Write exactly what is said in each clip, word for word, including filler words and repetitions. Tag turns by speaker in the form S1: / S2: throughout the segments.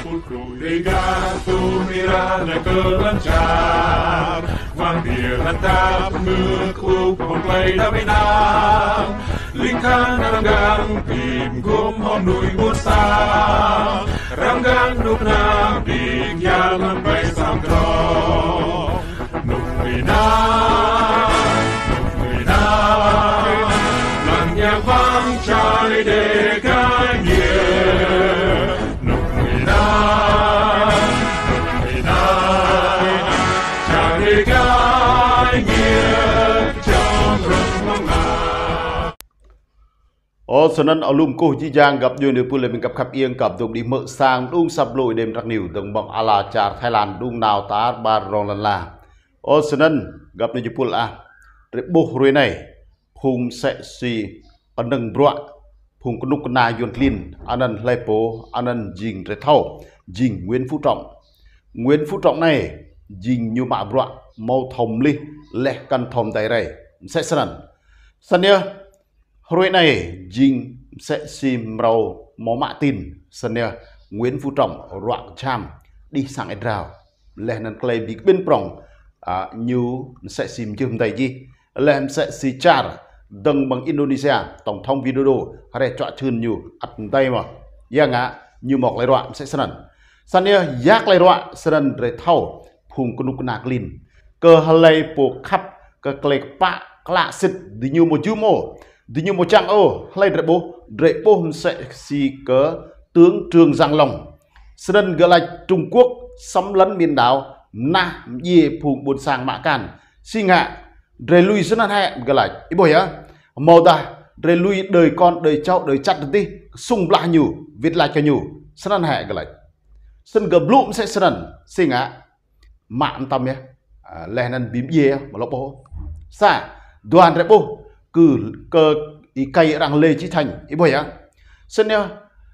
S1: putru liga tumira na kelancar Mandir natap mekuk pemplay daminang Lingkang ranggang tim gum honui musang Ranggang nuknang dik yang bay samdrong Nukmina Nukmina Lan yang vang chai de kanye Nukmina Nukmina Chai de kanye Trong rung mong ngà
S2: Ô sân ân ở lùm cô chi giang gặp dùi nữ phụ lệ mình gặp khắp yên gặp dùng đi mỡ sang đung sắp lùi đêm rắc nỉu đồng bằng à la chà Thái Lan đung nào tá bà rong lần là Ô sân ân gặp nữ phụ lệ rễ bố rùi này phùng sẽ xì ân nâng brọa phùng có nút nà yuan linh anh ân lê bố anh ân dình rễ thâu dình Nguyễn Phú Trọng Nguyễn Phú Trọng này dình như mạ brọa màu thồng li lẹ căn thồng tay rầy sẽ sân ân sân nhớ rồi này dinh sẽ sim rau mó mạ tin sân nè Nguyễn Phú Trọng roạn cham đi sang ai rào lên nên clay bị bên prong à, như sẽ sim chừng đầy gì lên sẽ si char đằng bằng Indonesia tổng thống Widodo hay chọn chun như ắt tay mà ya ngã như một lại roạn sẽ sân sân nè giác lại roạn sân để thâu phùng con nục nạc lin cơ halay bộ khắp cơ clay pa klạ xịt đi như một chú mồ đi như một trang ô hay rễ bố rễ bố sẽ si cớ tướng Trương Giang Long sân gờ lạch Trung Quốc xâm lấn miền đảo na ye phùng buồn sang mạ càn si ngạ rễ lui sân hẹn gờ lạch ý bồi á màu ta rễ lui đời con đời cháu đời chặt được đi sung lại nhủ viết lại cho nhủ sân hẹn gờ lạch sân gờ blum sẽ sân si ngạ mạng tâm nhé lẽ nên bím ye mà lộc bố xa đoàn rễ bố cứ cơ ý cây đang lê chí thành ý bởi á sân nhá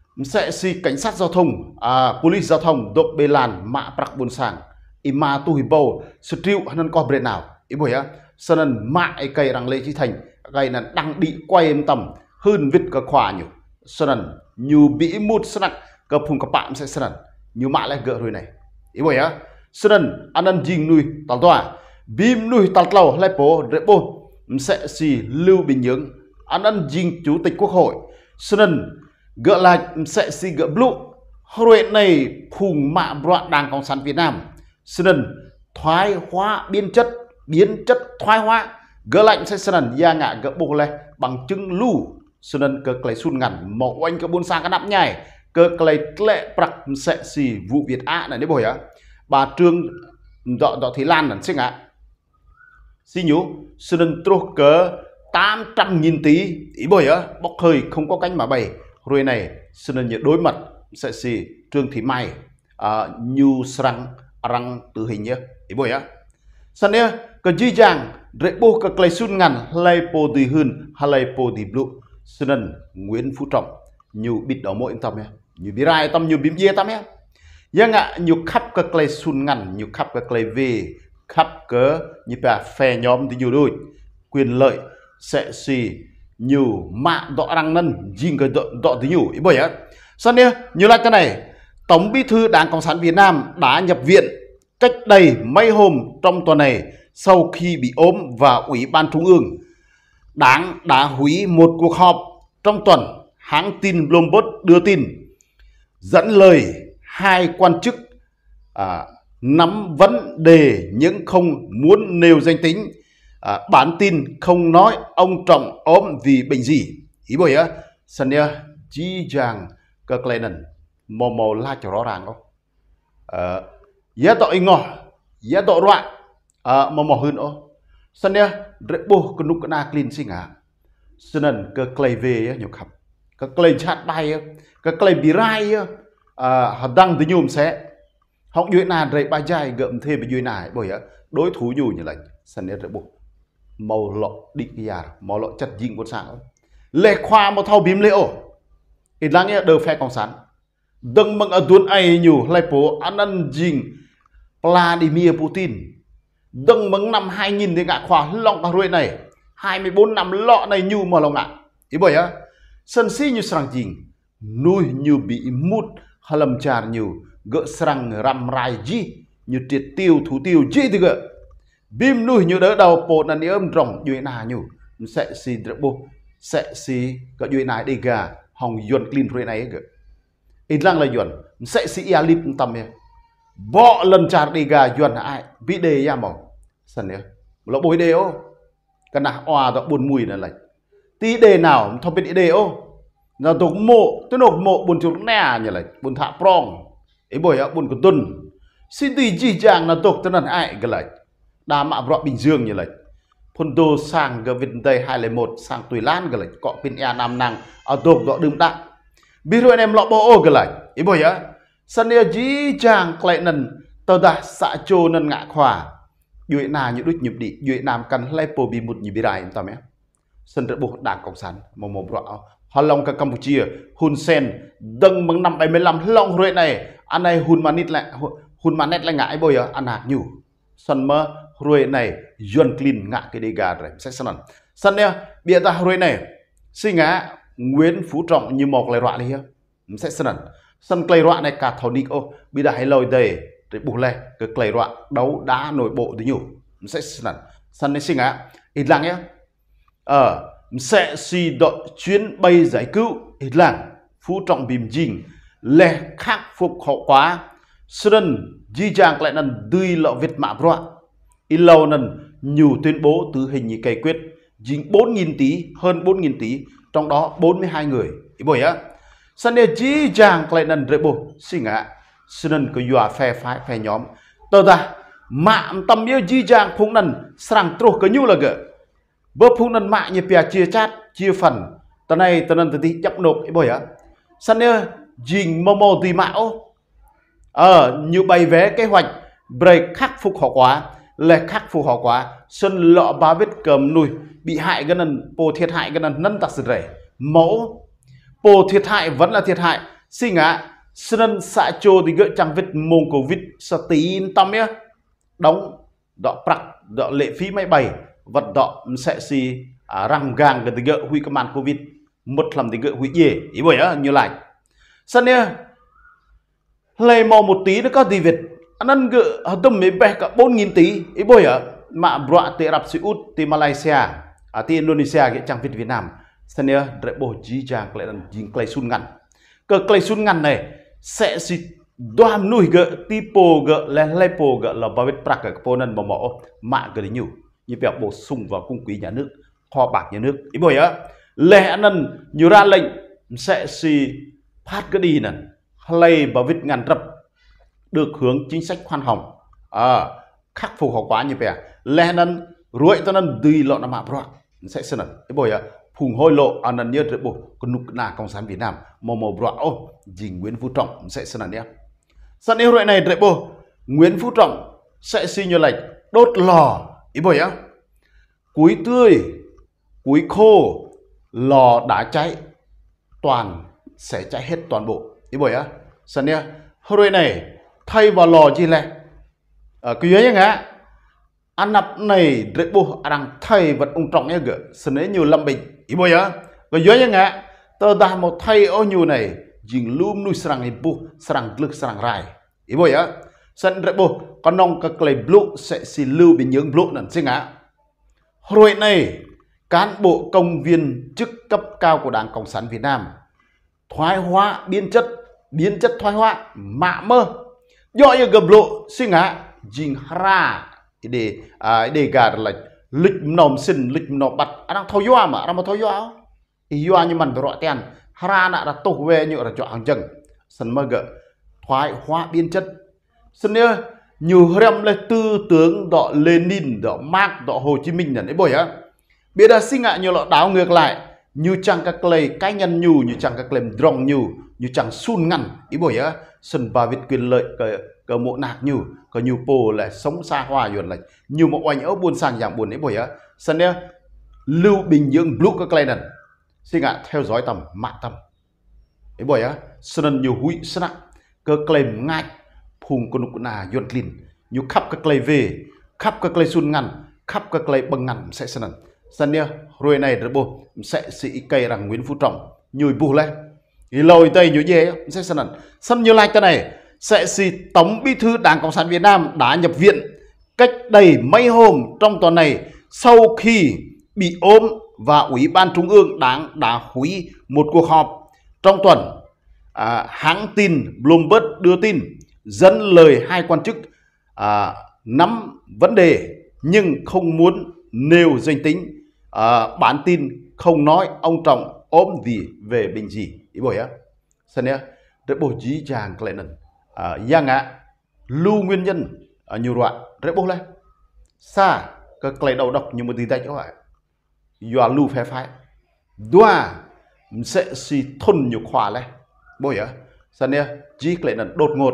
S2: sẽ si cảnh sát giao thông à police giao thông độc bê làn mạ bạc buồn sàng ý mà tu hiệp bầu sự triệu hắn có bề nào ý bởi á sân mạ ý cây đang lê chí thành gây là đang bị quay em tầm hơn vít cơ khỏa nhiều sân như bị một sân cơ phùng các bạn sẽ sân như mạ lại gỡ rồi này ý bởi á sân anh ăn dinh nuôi tàu tòa bìm nuôi tàu tàu lại bố rễ bố sẽ si Lưu Bình Nhưỡng anh ăn dinh chủ tịch quốc hội sân gỡ lại sẽ si gỡ blue hồi này phùng mạ broạn đảng cộng sản Việt Nam sân thoái hóa biến chất biến chất thoái hóa gỡ lạnh sẽ sân gia ngạ gỡ bộ này bằng chứng lưu sân cơ clay sun ngắn mẫu anh cơ buôn sang cái nắp nhảy cơ clay lệ bạc sẽ si vụ Việt Á này đấy bồi á bà Trương dọ dọ Thị Lan là xích ạ xin nhú sân trô cỡ tám trăm nghìn tỷ ý bồi á bốc hơi không có cánh mà bày rồi này sân nhiệt đối mặt sẽ xì Trương Thị Mai à, như răng răng tự hình nhé ý bồi á sân nhé cơ dư dàng rễ bố cơ clay sun ngàn lay po tùy hơn hay lay po tùy blue sân Nguyễn Phú Trọng như bịt đỏ mỗi tâm nhé như bị rai tâm như bím dê tâm nhé nhưng ạ như khắp cơ clay sun ngàn như khắp cơ clay về khắp cớ như bà phe nhóm thì nhiều đôi quyền lợi sẽ xì nhiều mạng đọ răng nân dinh cái đọ, đọ tí nhiều ý bởi á sao nhé như là cái này Tổng Bí thư Đảng Cộng sản Việt Nam đã nhập viện cách đây mấy hôm trong tuần này sau khi bị ốm và Ủy ban Trung ương Đảng đã hủy một cuộc họp trong tuần. Hãng tin Bloomberg đưa tin dẫn lời hai quan chức à, nắm vấn đề nhưng không muốn nêu danh tính. À, bản tin không nói ông Trọng ốm vì bệnh gì. Ý bởi á, sân nha, chí chàng cơ lên mò mò la cho rõ ràng không? À, giá tội ngỏ, giá tội roạn, à, mò mò hơn ô. Sân nha, rễ bố cơ nút cơ na clean sinh hả? Sân nần cơ clay về nhục khắp. Cơ clay chát bay, cơ clay bị rai, à, họ đăng tới nhùm sẽ. Họ dưới nà rễ ba dài gợm thêm với dưới nà bởi á, đối thủ nhủ như lệnh. Sân nha rễ bố. Màu lọ định cái giả, màu lọ chặt dính con sáng lệ khoa một thao bím lễ ổ ít lắng nghe đều phe cộng sản đừng mừng ở tuần ấy nhủ lại phố ăn ăn dính Vladimir Putin đừng mừng năm hai nghìn thì ngạ khoa lòng cả ruồi này hai mươi bốn năm lọ này nhủ mà lòng ngạ ý bởi á sân si như sáng dính nuôi như bị mút hay lầm tràn nhiều gỡ sang ram rai ji như triệt tiêu thủ tiêu ji thì gỡ bim nuôi như đỡ đầu bộ là ní âm rồng duy na nhu sẽ si bộ sẽ si có duy na đi gà hòng yuan clean rồi này gỡ ít lăng là yuan sẽ si ia lip tâm nha bỏ lần chặt đi gà yuan ai bị đề ya mỏng sân nhá là bồi đề ô cái nào oà đó buồn mùi này lại tí đề nào thọ biết đề ô là tổ mộ tôi nộp mộ buồn chuột nè như lại buồn thạ prong ấy bồi á buồn của tuần xin tùy chỉ chàng là tổ tôi là ai cái lại đa mạ vợ Bình Dương như lại phun đô sang cái Việt Tây hai lẻ một sang tuổi lan cái lại cọ pin e nam năng ở tổ đó đừng đặng biết rồi em lọ bộ ô cái lại ấy bồi á sân địa chỉ chàng lại nần tờ đã xã trô nần ngạ khỏa duy na như đứt nhịp đi duy nam cần lấy po bị một nhịp bị đại tao mẹ sân trận bộ đảng cộng sản một một rõ họ long cả Campuchia Hun Sen đừng bằng năm bảy mươi lăm long rồi này anh này Hun Manet lại Hun Manet lại ngại bây giờ anh hạt nhủ sân mơ rồi này John Clean ngạ cái đi gà rồi sẽ sân sân nè bịa ta rồi này xin ngã Nguyễn Phú Trọng như một lời rọa đi ha sẽ sân sân clay rọa này cả thầu đi ô bị đại lôi đầy để bù lê cái clay rọa đấu đá nội bộ thì nhủ sẽ sân sân này xin ngã ít lặng nhé ờ sẽ si đội chuyến bay giải cứu ít làng Phú Trọng bìm dình lệ khắc phục hậu quả sơn di trang lại nần đuôi lọ việt mạ rọa ít lâu nần nhiều tuyên bố từ hình như cây quyết dính bốn nghìn tỷ hơn bốn nghìn tỷ trong đó bốn mươi hai người ý bởi á sân đề di trang lại nần rệ bồ xin ạ sơn có dọa phe phái phe nhóm tờ ta mạng tâm yêu di trang phung nần sang trô có nhu là gỡ bơ phung nần mạng như bè chia chát chia phần tờ này tờ nần tờ tí chấp nộp ý bởi á sân đề dính mô mô tì mạo ờ như bày vé kế hoạch break khắc phục hậu quả là khắc phục hậu quả sân lọ ba vết cầm nuôi bị hại cái lần bồ thiệt hại cái lần nâng tặc sự rẻ mẫu bồ thiệt hại vẫn là thiệt hại xin ạ sân xã trô thì gỡ chẳng vết mông covid sa tín tâm nhé đóng đọ prạc đọ lệ phí máy bay vật đọ sẽ si à, răng gang cái gỡ huy cái màn covid một lần thì gỡ huy gì ý bởi á như lại sân nhé lấy mò một tí nó có gì Việt anh ăn gỡ tầm mấy bè cả bốn nghìn tỷ ý bồi à mà bọa từ Ả Rập Xê Út từ Malaysia à từ Indonesia cái trang Việt Việt Nam sân nhé đại bộ chỉ trang lại là dính clay sun ngắn cái clay sun ngắn này sẽ xịt đoan nuôi gỡ tipo gỡ lên lepo gỡ là bao vết prạc cái po nần bảo mỏ mạng cái đấy nhiều như việc bổ sung vào cung quỹ nhà nước kho bạc nhà nước ý bồi á lẽ nần nhiều ra lệnh sẽ xì phát cái đi nè lây bảo vết ngàn rập được hướng chính sách khoan hồng à, khắc phục hậu quả như vậy lẽ nần ruồi ta nần đi lọ nằm bọa sẽ sân cái bồi á phùng hôi lộ anh nần nhớ được bộ con nục na cộng sản Việt Nam mò mò bọa ô dình Nguyễn Phú Trọng sẽ sân nhé sân yêu rồi này được bộ Nguyễn Phú Trọng sẽ xin như lệnh đốt lò ý bồi á cuối tươi cuối khô lò đã cháy toàn sẽ cháy hết toàn bộ ý bồi á sân nhé rồi này thay vào lò gì lẹ ở cái dưới nhá ăn nắp này rễ bù đang thay vật ông trọng nhá gỡ sân ấy nhiều lâm bình ý bồi á cái dưới nhá tờ đà một thay ô nhiều này dình lùm nuôi sang này bù sang lực sang rai ý bồi á sân rễ bù con nông các cây blue sẽ xì lưu bị những blue nè xin á rồi này cán bộ công viên chức cấp cao của Đảng Cộng sản Việt Nam thoái hóa biến chất biến chất thoái hóa mạ mơ do như gầm lộ xin á dình ra để à, để gà là lịch nòm xin lịch nòm bật anh đang thâu doa mà đang mà thâu doa doa như mình phải rõ tiền ra nạ là tổ về nhựa là chọn hàng chân sân mơ gỡ thoái hóa biến chất sân nhớ nhiều rem là tư tướng đọ Lenin đọ Mark đọ Hồ Chí Minh là đấy bồi á biết là xin ạ nhiều lọ đáo ngược lại như chẳng các lời cá nhân nhu như chẳng các lem drong nhu như chẳng sun ngăn ý bồi á sân bà Việt quyền lợi cái cái mộ nạc nhu cái nhu po là sống xa hoa rồi là nhiều một oanh ấu buôn sang dạng buồn ấy bồi á sân nhé Lưu Bình Dương blue các lời này xin ạ theo dõi tầm mạng tầm ấy bồi á sân nhiều hụi sân ạ cơ claim ngay phùng con nục nà yuan clean nhiều khắp các clay về khắp các clay sun ngăn khắp các clay bằng ngăn sẽ sân sân nhé rồi này rồi bố sẽ sĩ cây rằng Nguyễn Phú Trọng nhồi bù lên thì lôi tây nhồi dê sẽ sân sân như like cái này sẽ si Tổng Bí thư Đảng Cộng sản Việt Nam đã nhập viện cách đây mấy hôm trong tuần này sau khi bị ốm và Ủy ban Trung ương Đảng đã hủy một cuộc họp trong tuần. À, hãng tin Bloomberg đưa tin dẫn lời hai quan chức à, nắm vấn đề nhưng không muốn nêu danh tính. À, bản tin không nói ông Trọng ốm vì về bệnh gì. Ý bồi á. Sao nhé? Để bố trí chàng cái này. À, yang ạ. Lưu nguyên nhân ở nhiều đoạn. Để bố lên. Xa. Cái này đầu độc nhưng mà tí tay cho bạn. Dòa lưu phép phái. Đoà. Sẽ si thôn nhiều khóa lên. Bồi á. Sao nhé? Chỉ cái này đột ngột.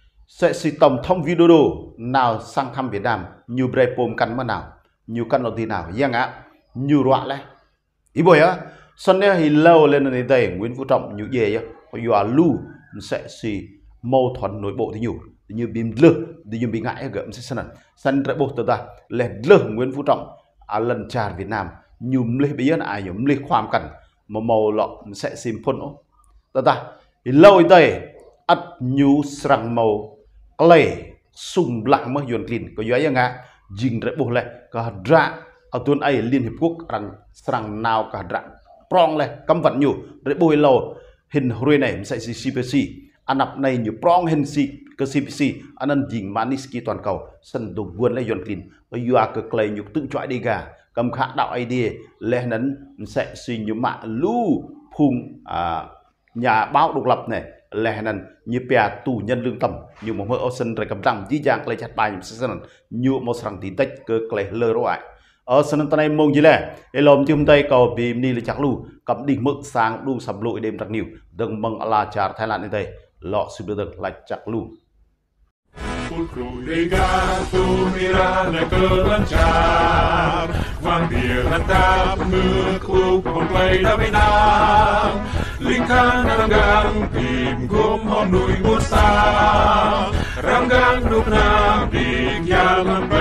S2: Sẽ si tổng thông video đồ nào sang thăm Việt Nam như bề bồm căn mà nào. Như căn đầu tiên nào. Yang ạ. Như đoạn lên. Ý bồi á. Sao nhé? Thì lâu lên này đây. Nguyễn Phú Trọng như dễ á. Dòa lưu sẽ si mâu thuẫn nội bộ thì nhiều như bị lơ thì như bị ngại gỡ sẽ sân sân trái bộ ta là lơ Nguyễn Phú Trọng à lần tràn Việt Nam nhùm lê bây giờ ai nhùm lê khoam cảnh mà màu lọ sẽ sim phun ó ta ta thì lâu đây ắt nhu sang màu clay sung lặng mới dồn clean có gió ngã dình trái bộ lại cả ra ở tuần ấy Liên Hiệp Quốc rằng sang nào cả rạng prong lại cấm vận nhiều trái bộ lâu hình hồi này sẽ C P C anh nắp này như prong hình si cái C P C anh ăn dình maniski toàn cầu sân đồ buôn lấy dọn clean ở Ua cái clay nhục tự chọi đi gà cầm khả đạo idea lên nấn sẽ suy như mạ lưu phùng à, nhà báo độc lập này lên nấn như bè tù nhân lương tầm như một mơ sân rồi cầm răng dí dàng clay chặt bài như sân như một sáng tí tách cái clay lơ rồi ở sân tân này mong gì lẽ để làm chung tay cầu vì đi là chắc lưu cầm đỉnh mực sáng đu sập lội đêm trắc nhiều đừng mong Allah char Thái Lan đây lọ sự được là chắc lưu.
S1: Ranggang nukna big yaman